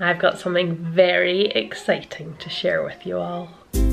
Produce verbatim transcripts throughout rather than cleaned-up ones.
I've got something very exciting to share with you all.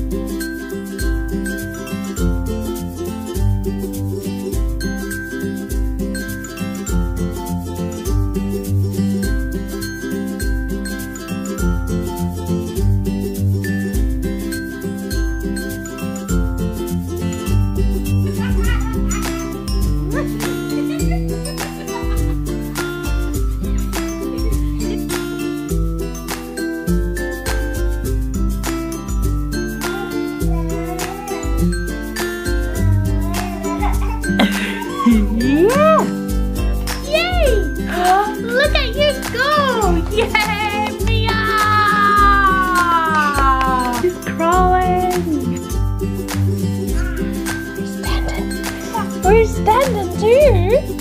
We're standing too.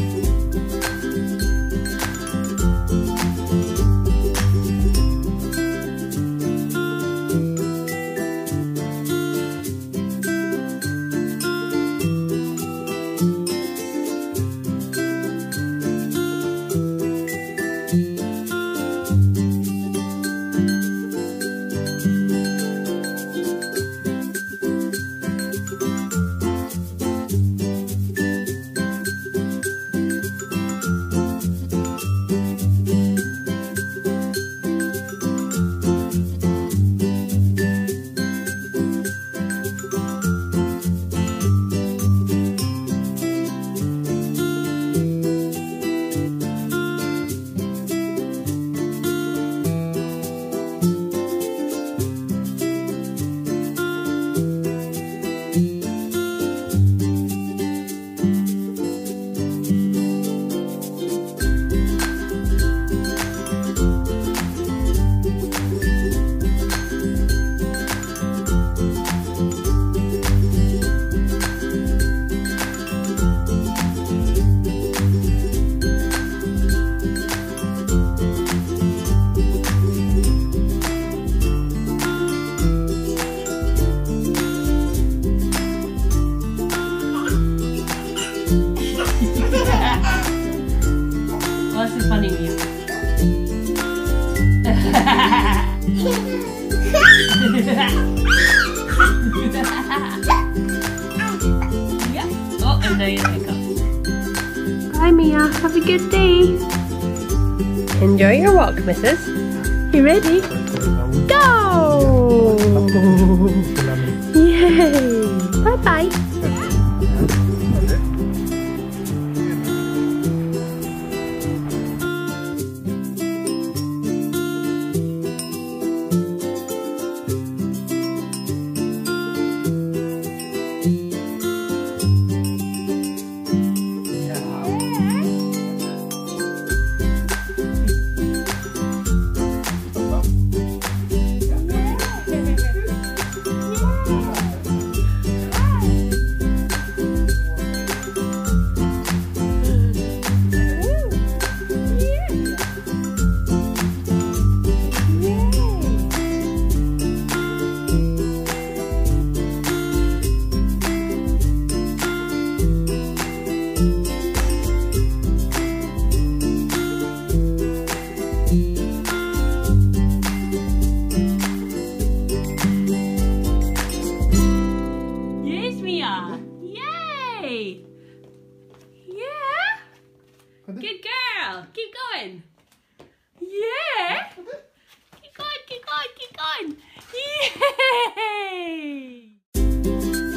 Well, this is funny, Mia. Yeah. Oh, and now you pick up. Bye, Mia. Have a good day. Enjoy your walk, missus. You ready? Go! Yay! Bye-bye. Good girl. Keep going. Yeah. Keep going, keep going, keep going. Yay!